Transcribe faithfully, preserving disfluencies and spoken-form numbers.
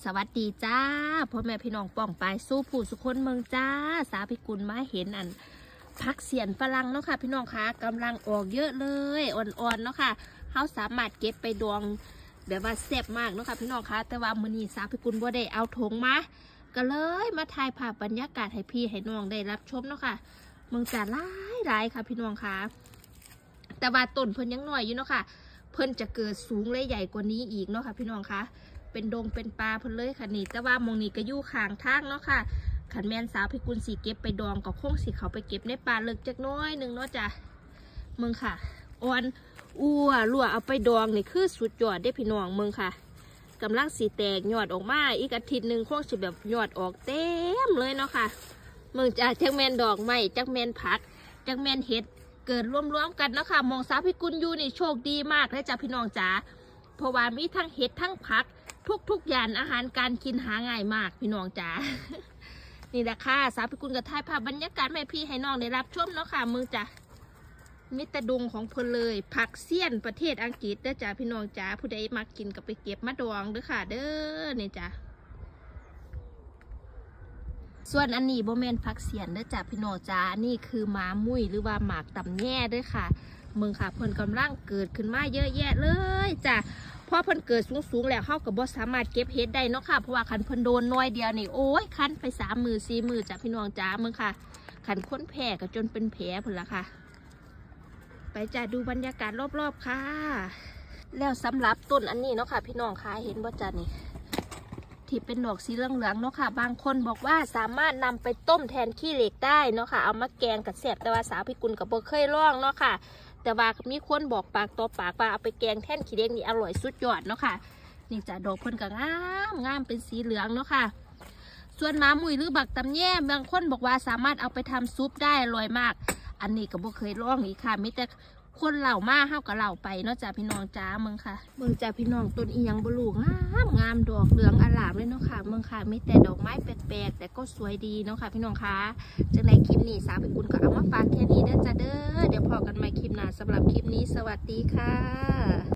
สวัสดีจ้าพ่อแม่พี่น้องป้องปายสู้ผู้สุคนเมืองจ้าสาพิกุลมาเห็นอันพักเสียนฝรั่งเนาะค่ะพี่น้องคะกำลังออกเยอะเลยอ่อนๆเนาะค่ะเขาสามารถเก็บไปดองแบบว่าแซ่บมากเนาะค่ะพี่น้องคะแต่ว่ามื้อนี้สาพิกุลบ่ได้เอาถุงมาก็เลยมาถ่ายภาพบรรยากาศให้พี่ให้น้องได้รับชมเนาะค่ะเมืองจ้าหลายหลายค่ะพี่น้องคะแต่ว่าต้นเพิ่นยังน้อยอยู่เนาะค่ะเพิ่นจะเกิดสูงและใหญ่กว่านี้อีกเนาะค่ะพี่น้องคะเป็นดงเป็นปลาเพิ่นเลยค่ะนี่แต่ว่ามองนี่ก็อยู่ข้างทางเนาะค่ะขันแมนสาวพิกุลสีเก็บไปดองกับคงสีเขาไปเก็บในป่าเลิกจักน้อยหนึ่งเนาะจ้ะมึงค่ะอ่อนอ้วรั่วเอาไปดองนี่คือสุดยอดได้พี่น้องมึงค่ะกำลังสีแตกยอดออกมาอีกอาทิตย์หนึ่งคงสิแบบยอดออกเต็มเลยเนาะค่ะมึงจ้ะจักแมนดอกไม้จักแมนผักจักแมนเห็ดเกิดรวมๆกันเนาะค่ะมองสาวพิกุลอยู่นี่โชคดีมากเลยจ้ะพี่น้องจ๋าเพราะว่ามีทั้งเห็ดทั้งผักทุกๆอย่างอาหารการกินหาง่ายมากพี่น้องจ๋า นี่แหละค่ะสาวพิกุลกับถ่ายภาพบรรยากาศแม่พี่ให้น้องได้รับชมเนาะค่ะมือจ้ะมิตรดงของเพลเลยผักเสี้ยนประเทศอังกฤษเด้อจ้าพี่น้องจ๋าผู้ใดมากินกับไปเก็บมาดองเด้อค่ะเด้อนี่จ้ะส่วนอันนี้โบแมนผักเสี้ยนเด้อจ้าพี่น้องจ๋านี่คือหมามุ้ยหรือว่าหมากตำแย่เด้อค่ะมึงค่ะเพิ่นกำลังเกิดขึ้นมาเยอะแยะเลยจ้ะพอเพิ่นเกิดสูงๆแล้วเขากับบอสสามารถเก็บเห็ดได้เนาะค่ะเพราะว่าขันเพิ่นโดนน้อยเดียวนี่โอ้ยคันไปสามมือสี่มือจ้ะพี่น้องจ้ามึงค่ะขันค้นแผลก็จนเป็นแผลพุ่นละค่ะไปจ้ะดูบรรยากาศรอบๆค่ะแล้วสำหรับต้นอันนี้เนาะค่ะพี่น้องค่ะเห็นบ่จ้ะนี่ที่เป็นดอกสีเหลืองๆเนาะค่ะบางคนบอกว่าสามารถนำไปต้มแทนขี้เหล็กได้เนาะค่ะเอามาแกงกับแซ่บแต่ว่าสาวพิกุลกับบ่เคยลองเนาะค่ะแต่ว่ามีคนบอกปากต่อปากว่าเอาไปแกงแท่นขี้เหล็กนี่อร่อยสุดยอดเนาะค่ะนี่จ้ะดอกเพิ่นก็งามงามเป็นสีเหลืองเนาะค่ะส่วนหมามุยหรือบักตำแย่บางคนบอกว่าสามารถเอาไปทำซุปได้อร่อยมากอันนี้ก็บ่เคยลองนี่ค่ะมีแต่คนเหล่ามาเฮากับเหล่าไปเนาะจ้ะพี่น้องจ้ามึงค่ะมึงจ้ะพี่น้องต้นอีหยังบ่รู้งามงามดอกเหลืองอลามเลยเนาะค่ะมึงค่ะมีแต่ดอกไม้แปลกๆแต่ก็สวยดีเนาะค่ะพี่น้องค่ะจากในคลิปนี้สาวพิกุลก็เอามาฝากแค่นี้เด้อจ้ะเด้อเดี๋ยวพอกันใหม่คลิปหน้าสำหรับคลิปนี้สวัสดีค่ะ